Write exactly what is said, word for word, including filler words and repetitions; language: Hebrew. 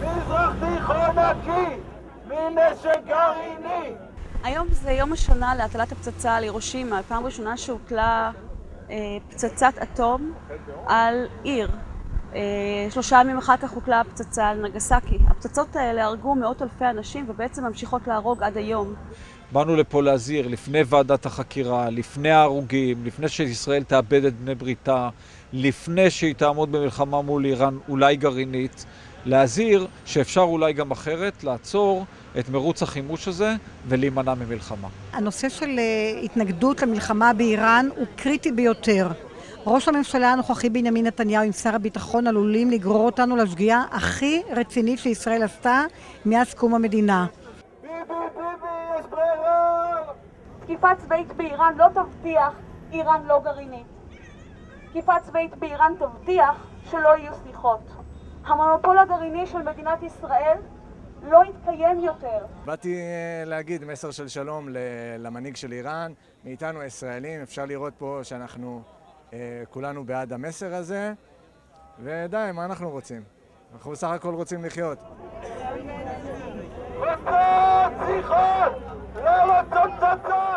מזרח תיכון נקי מנשק גרעיני. היום זה יום השנה להטלת הפצצה על הירושימה, פעם ראשונה שהוטלה אה, פצצת אטום על עיר. אה, שלושה ימים אחר כך הוטלה הפצצה על נגסקי. הפצצות האלה הרגו מאות אלפי אנשים ובעצם ממשיכות להרוג עד היום. באנו לפה להזהיר לפני ועדת החקירה, לפני ההרוגים, לפני שישראל תאבד את בני בריתה, לפני שהיא תעמוד במלחמה מול איראן אולי גרעינית, להזהיר שאפשר אולי גם אחרת לעצור את מרוץ החימוש הזה ולהימנע ממלחמה. הנושא של התנגדות למלחמה באיראן הוא קריטי ביותר. ראש הממשלה הנוכחי בנימין נתניהו עם שר הביטחון עלולים לגרור אותנו לשגיאה הכי רצינית שישראל עשתה מאז קום המדינה. ביבי ביבי יש ברירה. תקיפה צבאית באיראן לא תבטיח איראן לא גרעינית. תקיפה צבאית באיראן תבטיח שלא יהיו סליחות. המונופול הגרעיני של מדינת ישראל לא יתקיים יותר. באתי להגיד מסר של שלום למנהיג של איראן, מאיתנו הישראלים. אפשר לראות פה שאנחנו כולנו בעד המסר הזה, ודי, מה אנחנו רוצים? אנחנו בסך הכל רוצים לחיות. רוצות שיחות, לא רוצות פצצות!